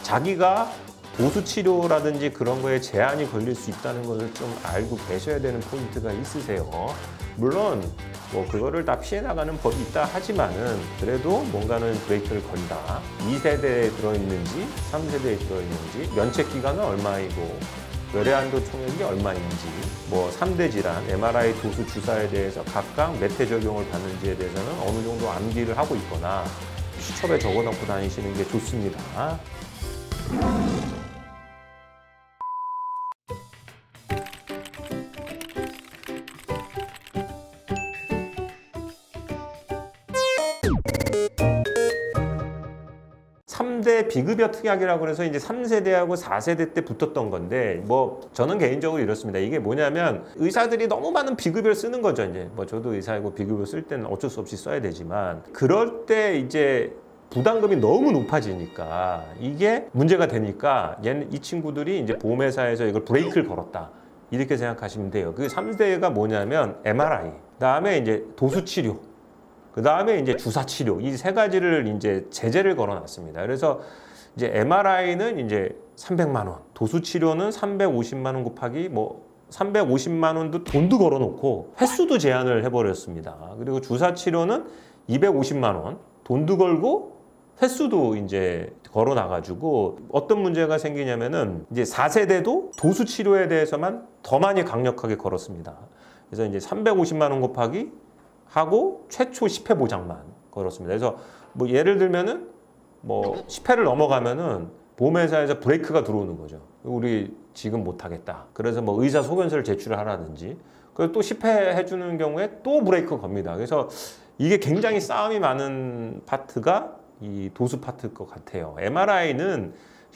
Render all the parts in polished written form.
자기가 도수 치료라든지 그런 거에 제한이 걸릴 수 있다는 것을 좀 알고 계셔야 되는 포인트가 있으세요. 물론 뭐 그거를 다 피해 나가는 법이 있다 하지만은 그래도 뭔가는 브레이크를 건다. 2세대에 들어있는지 3세대에 들어있는지 면책 기간은 얼마이고 외래한도 총액이 얼마인지 뭐 3대 질환, MRI 도수 주사에 대해서 각각 몇 회 적용을 받는지에 대해서는 어느 정도 암기를 하고 있거나 수첩에 적어놓고 다니시는 게 좋습니다. 3대 비급여 특약이라고 해서 이제 3세대하고 4세대 때 붙었던 건데 뭐 저는 개인적으로 이렇습니다. 이게 뭐냐면 의사들이 너무 많은 비급여를 쓰는 거죠. 이제 뭐 저도 의사이고 비급여 쓸 때는 어쩔 수 없이 써야 되지만 그럴 때 이제 부담금이 너무 높아지니까 이게 문제가 되니까 이 친구들이 이제 보험회사에서 이걸 브레이크를 걸었다. 이렇게 생각하시면 돼요. 그 3대가 뭐냐면 MRI, 그다음에 이제 도수치료, 그 다음에 이제 주사치료, 이 세 가지를 이제 제재를 걸어놨습니다. 그래서 이제 MRI는 이제 300만 원, 도수치료는 350만 원 곱하기 뭐 350만 원도 돈도 걸어놓고 횟수도 제한을 해버렸습니다. 그리고 주사치료는 250만 원, 돈도 걸고 횟수도 이제 걸어놔가지고 어떤 문제가 생기냐면은 이제 4세대도 도수치료에 대해서만 더 많이 강력하게 걸었습니다. 그래서 이제 350만 원 곱하기 하고 최초 10회 보장만 걸었습니다. 그래서 뭐 예를 들면은 뭐 10회를 넘어가면은 보험회사에서 브레이크가 들어오는 거죠. 우리 지금 못하겠다. 그래서 뭐 의사 소견서를 제출하라든지 그리고 또 10회 해주는 경우에 또 브레이크 겁니다. 그래서 이게 굉장히 싸움이 많은 파트가 이 도수 파트일 것 같아요. MRI는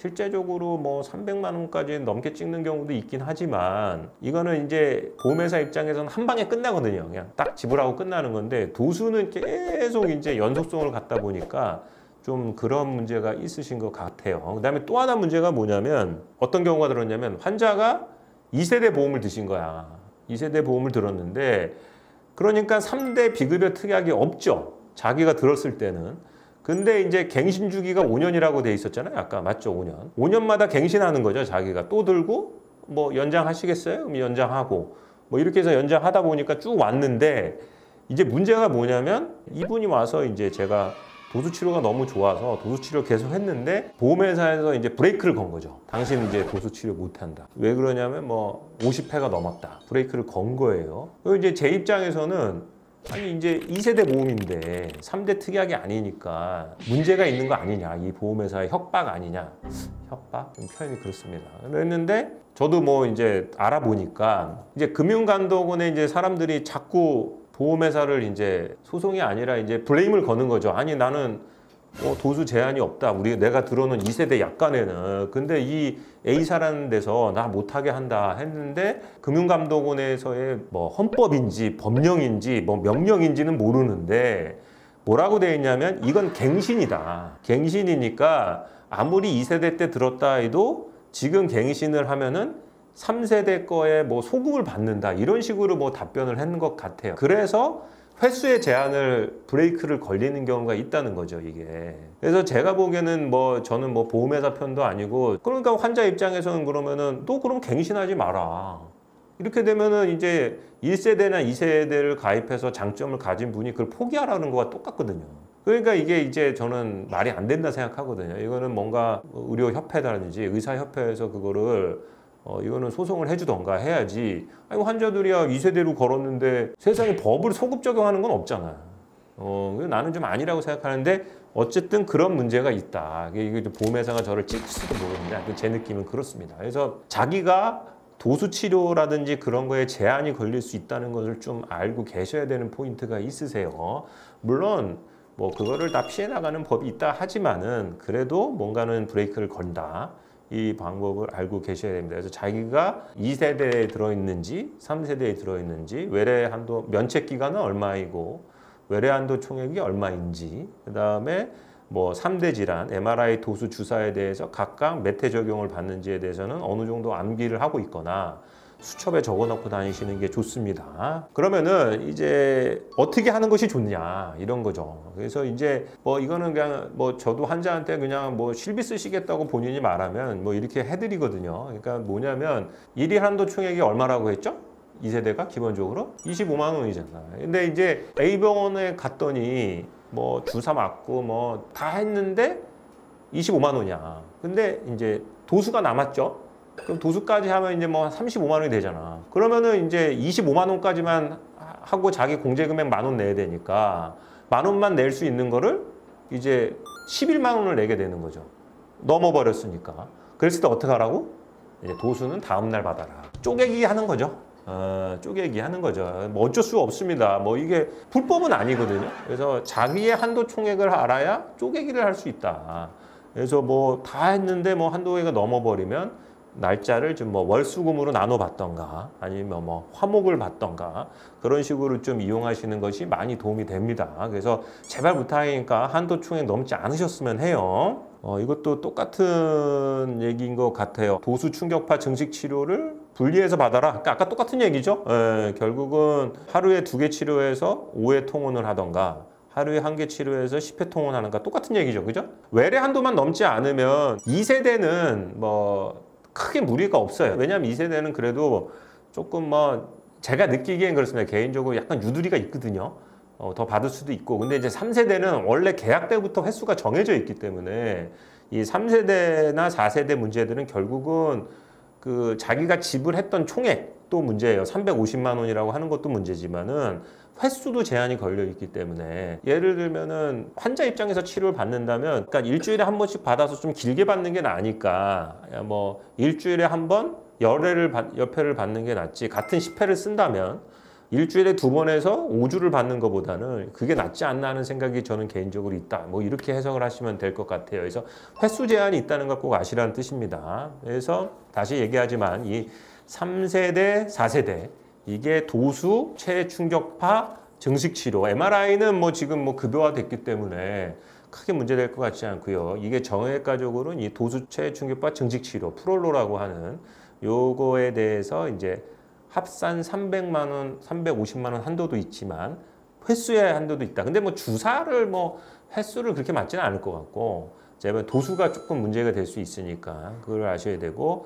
실제적으로 뭐 300만 원까지 넘게 찍는 경우도 있긴 하지만 이거는 이제 보험회사 입장에서는 한 방에 끝나거든요. 그냥 딱 지불하고 끝나는 건데 도수는 계속 이제 연속성을 갖다 보니까 좀 그런 문제가 있으신 것 같아요. 그다음에 또 하나 문제가 뭐냐면 어떤 경우가 들었냐면 환자가 2세대 보험을 드신 거야. 2세대 보험을 들었는데 그러니까 3대 비급여 특약이 없죠. 자기가 들었을 때는. 근데 이제 갱신 주기가 5년이라고 돼 있었잖아요. 아까 맞죠? 5년. 5년마다 갱신하는 거죠. 자기가 또 들고 뭐 연장하시겠어요? 그럼 연장하고 뭐 이렇게 해서 연장하다 보니까 쭉 왔는데 이제 문제가 뭐냐면 이분이 와서 이제 제가 도수치료가 너무 좋아서 도수치료 계속 했는데 보험회사에서 이제 브레이크를 건 거죠. 당신 이제 도수치료 못한다. 왜 그러냐면 뭐 50회가 넘었다. 브레이크를 건 거예요. 그리고 이제 제 입장에서는 아니 이제 2세대 보험인데 3대 특약이 아니니까 문제가 있는 거 아니냐, 이 보험회사의 협박 아니냐. 협박? 좀 표현이 그렇습니다. 그랬는데 저도 뭐 이제 알아보니까 이제 금융감독원에 이제 사람들이 자꾸 보험회사를 이제 소송이 아니라 이제 블레임을 거는 거죠. 아니 나는 도수 제한이 없다. 내가 들어오는 2세대 약관에는. 근데 이 A사라는 데서 나 못하게 한다 했는데 금융감독원에서의 뭐 헌법인지 법령인지 뭐 명령인지는 모르는데 뭐라고 돼 있냐면 이건 갱신이다. 갱신이니까 아무리 2세대 때 들었다 해도 지금 갱신을 하면은 3세대 거에 뭐 소급을 받는다. 이런 식으로 뭐 답변을 했는 것 같아요. 그래서 횟수의 제한을 브레이크를 걸리는 경우가 있다는 거죠, 이게. 그래서 제가 보기에는 뭐 저는 뭐 보험회사 편도 아니고 그러니까 환자 입장에서는 그러면은 또 그럼 갱신하지 마라. 이렇게 되면은 이제 1세대나 2세대를 가입해서 장점을 가진 분이 그걸 포기하라는 거와 똑같거든요. 그러니까 이게 이제 저는 말이 안 된다 생각하거든요. 이거는 뭔가 의료협회라든지 의사협회에서 그거를 이거는 소송을 해주던가 해야지. 아니 환자들이야 2세대로 걸었는데 세상에 법을 소급 적용하는 건 없잖아. 나는 좀 아니라고 생각하는데 어쨌든 그런 문제가 있다. 이게 보험회사가 저를 찔지도 모르는데 제 느낌은 그렇습니다. 그래서 자기가 도수치료라든지 그런 거에 제한이 걸릴 수 있다는 것을 좀 알고 계셔야 되는 포인트가 있으세요. 물론 뭐 그거를 다 피해 나가는 법이 있다 하지만은 그래도 뭔가는 브레이크를 건다. 이 방법을 알고 계셔야 됩니다. 그래서 자기가 2세대에 들어있는지 3세대에 들어있는지 외래한도 면책 기간은 얼마이고 외래한도 총액이 얼마인지 그 다음에 뭐 3대 질환, MRI 도수 주사에 대해서 각각 몇 회 적용을 받는지에 대해서는 어느 정도 암기를 하고 있거나 수첩에 적어 놓고 다니시는 게 좋습니다. 그러면은 이제 어떻게 하는 것이 좋냐 이런 거죠. 그래서 이제 뭐 이거는 그냥 뭐 저도 환자한테 그냥 뭐 실비 쓰시겠다고 본인이 말하면 뭐 이렇게 해드리거든요. 그러니까 뭐냐면 일일 한도 총액이 얼마라고 했죠? 2세대가 기본적으로 25만 원이잖아. 근데 이제 A병원에 갔더니 뭐 주사 맞고 뭐 다 했는데 25만 원이야. 근데 이제 도수가 남았죠. 그럼 도수까지 하면 이제 뭐 35만 원이 되잖아. 그러면은 이제 25만 원까지만 하고 자기 공제금액 10,000원 내야 되니까 10,000원만 낼 수 있는 거를 이제 11만 원을 내게 되는 거죠. 넘어버렸으니까. 그랬을 때 어떻게 하라고? 이제 도수는 다음날 받아라. 쪼개기 하는 거죠. 쪼개기 하는 거죠. 뭐 어쩔 수 없습니다. 뭐 이게 불법은 아니거든요. 그래서 자기의 한도 총액을 알아야 쪼개기를 할 수 있다. 그래서 뭐 다 했는데 뭐 한도가 넘어버리면 날짜를 좀 뭐 월수금으로 나눠 받던가 아니면 뭐 화목을 받던가 그런 식으로 좀 이용하시는 것이 많이 도움이 됩니다. 그래서 제발 부탁이니까 한도 총액 넘지 않으셨으면 해요. 이것도 똑같은 얘기인 것 같아요. 도수 충격파 증식 치료를 분리해서 받아라. 그러니까 아까 똑같은 얘기죠. 결국은 하루에 2개 치료해서 5회 통원을 하던가 하루에 1개 치료해서 10회 통원하는가 똑같은 얘기죠. 그죠? 외래 한도만 넘지 않으면 2세대는 뭐 크게 무리가 없어요. 왜냐하면 2세대는 그래도 조금 뭐 제가 느끼기엔 그렇습니다. 개인적으로 약간 유두리가 있거든요. 더 받을 수도 있고. 근데 이제 3세대는 원래 계약 때부터 횟수가 정해져 있기 때문에 이 3세대나 4세대 문제들은 결국은 그 자기가 지불했던 총액도 문제예요. 350만 원이라고 하는 것도 문제지만은 횟수도 제한이 걸려 있기 때문에 예를 들면은 환자 입장에서 치료를 받는다면 그러니까 일주일에 한 번씩 받아서 좀 길게 받는 게 나으니까 뭐 일주일에 한 번 열회를 받는 게 낫지 같은 10회를 쓴다면 일주일에 2번 해서 5주를 받는 것보다는 그게 낫지 않나 하는 생각이 저는 개인적으로 있다. 뭐 이렇게 해석을 하시면 될 것 같아요. 그래서 횟수 제한이 있다는 걸 꼭 아시라는 뜻입니다. 그래서 다시 얘기하지만 이 3세대, 4세대 이게 도수, 체충격파, 증식치료 MRI는 뭐 지금 뭐 급여화됐기 때문에 크게 문제될 것 같지 않고요. 이게 정형외과적으로는 이 도수, 체충격파, 증식치료 프롤로라고 하는 요거에 대해서 이제 합산 300만 원, 350만 원 한도도 있지만 횟수의 한도도 있다. 근데 뭐 주사를 뭐 횟수를 그렇게 맞지는 않을 것 같고 제가 도수가 조금 문제가 될 수 있으니까 그걸 아셔야 되고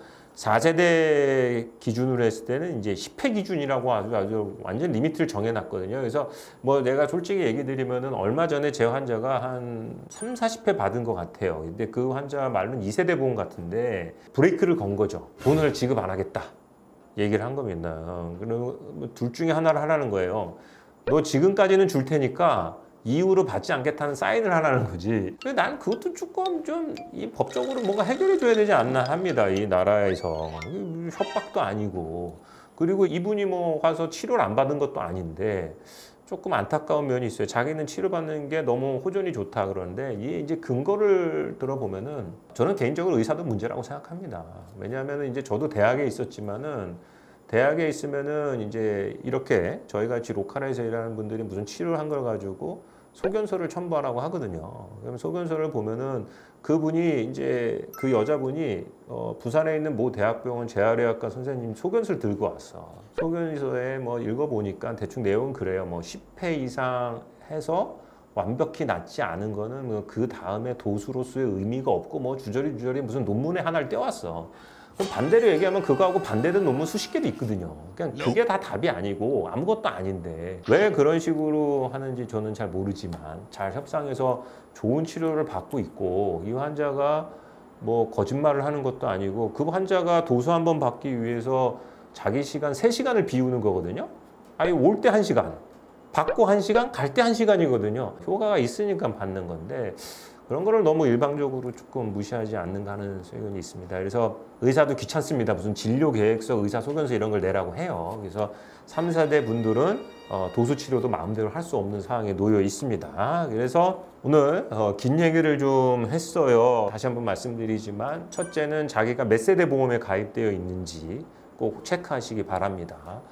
4세대 기준으로 했을 때는 이제 10회 기준이라고 아주 완전 리미트를 정해놨거든요. 그래서 뭐 내가 솔직히 얘기 드리면은 얼마 전에 제 환자가 한 3, 40회 받은 것 같아요. 근데 그 환자 말로는 2세대 보험 같은데 브레이크를 건 거죠. 돈을 지급 안 하겠다. 얘기를 한 겁니다. 그리고 둘 중에 하나를 하라는 거예요. 너 지금까지는 줄 테니까 이후로 받지 않겠다는 사인을 하라는 거지. 근데 난 그것도 조금 좀 이 법적으로 뭔가 해결해 줘야 되지 않나 합니다. 이 나라에서. 협박도 아니고. 그리고 이분이 뭐 가서 치료를 안 받은 것도 아닌데 조금 안타까운 면이 있어요. 자기는 치료받는 게 너무 호전이 좋다 그러는데 이게 이제 근거를 들어보면은 저는 개인적으로 의사도 문제라고 생각합니다. 왜냐하면 이제 저도 대학에 있었지만은 대학에 있으면은 이제 이렇게 저희 같이 로컬에서 일하는 분들이 무슨 치료를 한 걸 가지고 소견서를 첨부하라고 하거든요. 그럼 소견서를 보면은 그분이 이제 그 여자분이 부산에 있는 모 대학병원 재활의학과 선생님 소견서를 들고 왔어. 소견서에 뭐 읽어보니까 대충 내용은 그래요. 뭐 10회 이상 해서 완벽히 낫지 않은 거는 뭐 그 다음에 도수로서의 의미가 없고 뭐 주저리 무슨 논문에 하나를 떼왔어. 그럼 반대로 얘기하면 그거하고 반대된 논문 수십 개도 있거든요. 그냥 그게 다 답이 아니고 아무것도 아닌데 왜 그런 식으로 하는지 저는 잘 모르지만 잘 협상해서 좋은 치료를 받고 있고 이 환자가 뭐 거짓말을 하는 것도 아니고 그 환자가 도수 한 번 받기 위해서 자기 시간 3시간을 비우는 거거든요. 아니 올 때 1시간, 받고 1시간, 갈 때 1시간이거든요. 효과가 있으니까 받는 건데 그런 거를 너무 일방적으로 조금 무시하지 않는가 하는 의견이 있습니다. 그래서 의사도 귀찮습니다. 무슨 진료 계획서, 의사 소견서 이런 걸 내라고 해요. 그래서 3, 4대 분들은 도수 치료도 마음대로 할 수 없는 상황에 놓여 있습니다. 그래서 오늘 긴 얘기를 좀 했어요. 다시 한번 말씀드리지만 첫째는 자기가 몇 세대 보험에 가입되어 있는지 꼭 체크하시기 바랍니다.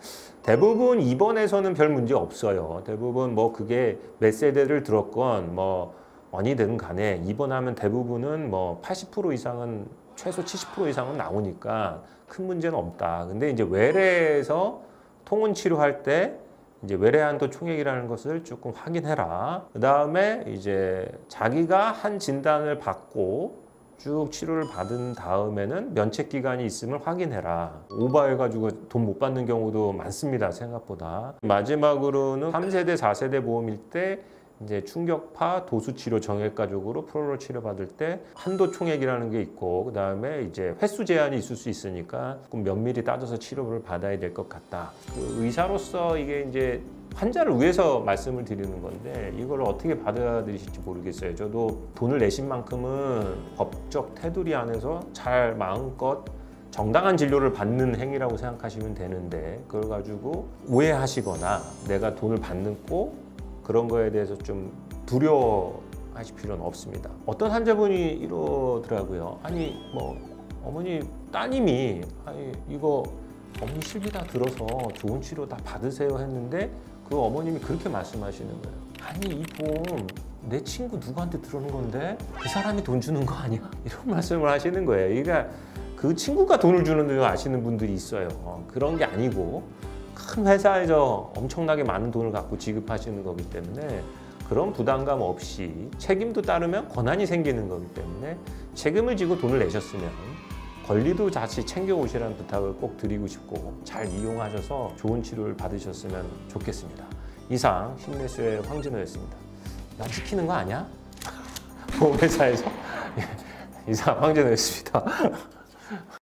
대부분 입원에서는 별 문제 없어요. 대부분 뭐 그게 몇 세대를 들었건 뭐 어디든 간에 입원하면 대부분은 뭐 80% 이상은 최소 70% 이상은 나오니까 큰 문제는 없다. 근데 이제 외래에서 통원 치료할 때 이제 외래 한도 총액이라는 것을 조금 확인해라. 그 다음에 이제 자기가 한 진단을 받고 쭉 치료를 받은 다음에는 면책 기간이 있음을 확인해라. 오버해가지고 돈 못 받는 경우도 많습니다. 생각보다. 마지막으로는 3세대, 4세대 보험일 때 이제 충격파 도수치료 정형외과적으로 프로로 치료받을 때 한도 총액이라는 게 있고, 그 다음에 이제 횟수 제한이 있을 수 있으니까 조금 면밀히 따져서 치료를 받아야 될 것 같다. 그 의사로서 이게 이제 환자를 위해서 말씀을 드리는 건데 이걸 어떻게 받아들이실지 모르겠어요. 저도 돈을 내신 만큼은 법적 테두리 안에서 잘 마음껏 정당한 진료를 받는 행위라고 생각하시면 되는데, 그걸 가지고 오해하시거나 내가 돈을 받는 꼭 그런 거에 대해서 좀 두려워하실 필요는 없습니다. 어떤 환자분이 이러더라고요. 아니 뭐 어머니 따님이 아니 이거 어머니 실비 다 들어서 좋은 치료 다 받으세요 했는데 그 어머님이 그렇게 말씀하시는 거예요. 아니 이 돈 내 친구 누구한테 들어오는 건데 그 사람이 돈 주는 거 아니야? 이런 말씀을 하시는 거예요. 그러니까 그 친구가 돈을 주는 줄 아시는 분들이 있어요. 그런 게 아니고 큰 회사에서 엄청나게 많은 돈을 갖고 지급하시는 거기 때문에 그런 부담감 없이 책임도 따르면 권한이 생기는 거기 때문에 책임을 지고 돈을 내셨으면 권리도 다시 챙겨오시라는 부탁을 꼭 드리고 싶고 잘 이용하셔서 좋은 치료를 받으셨으면 좋겠습니다. 이상 신메수의 황진호였습니다. 나 지키는 거 아니야? 보험회사에서 이상 황진호였습니다.